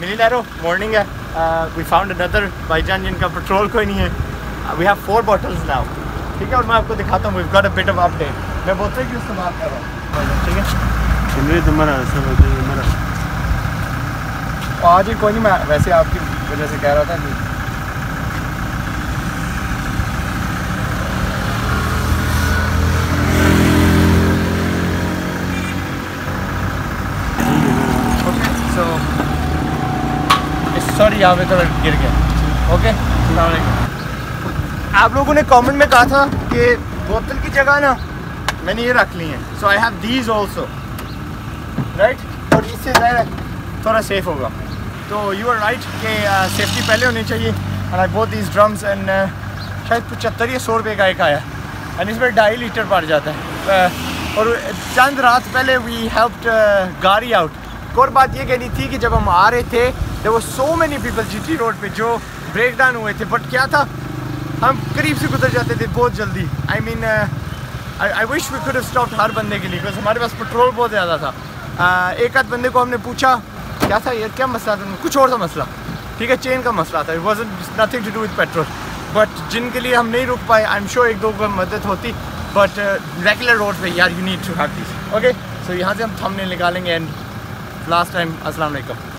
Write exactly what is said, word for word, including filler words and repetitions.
मिली narrow morning है, we found another भाईजान जिनका पेट्रोल कोई नहीं है, we have four bottles now, ठीक है। और मैं आपको दिखाता हूँ, we got a bit of update. मैं बोतल की इस्तेमाल कर रहा हूँ, ठीक है। तुम्हारा मेरा आज ही कोई नहीं, मैं वैसे आपकी वजह से कह रहा था कि सो सॉरी यहाँ पे थोड़ा गिर गया। ओके, आप लोगों ने कमेंट में कहा था कि बोतल की जगह ना मैंने ये रख ली है, so I have these also, right. और इससे ज़्यादा थोड़ा सेफ होगा, तो यू आर राइट कि सेफ्टी पहले होनी चाहिए। And I both these drums and शायद पचहत्तर या सौ रुपये का एक आया, एंड इसमें ढाई लीटर पड़ जाता है। uh, और चंद रात पहले वी हेल्प्ड गाड़ी आउट। एक और बात ये कहनी थी कि जब हम आ रहे थे there were so many people GT road पे जो ब्रेक डाउन हुए थे, बट क्या था हम करीब से गुजर जाते थे बहुत जल्दी। I mean I wish we could have stopped हर बंदे के लिए, बिकॉज हमारे पास पेट्रोल बहुत ज़्यादा था। uh, एक आध बंदे को हमने पूछा क्या था यार, क्या मसला था, कुछ और था मसला, ठीक है, चेन का मसला था, it wasn't nothing to do with petrol. But जिनके लिए हम नहीं रुक पाए, आई एम श्योर एक दो को मदद होती, बट रेगुलर रोड पे यार you need to have this. Okay, so यहाँ से हम थंबनेल निकालेंगे एंड लास्ट टाइम अस्सलाम वालेकुम।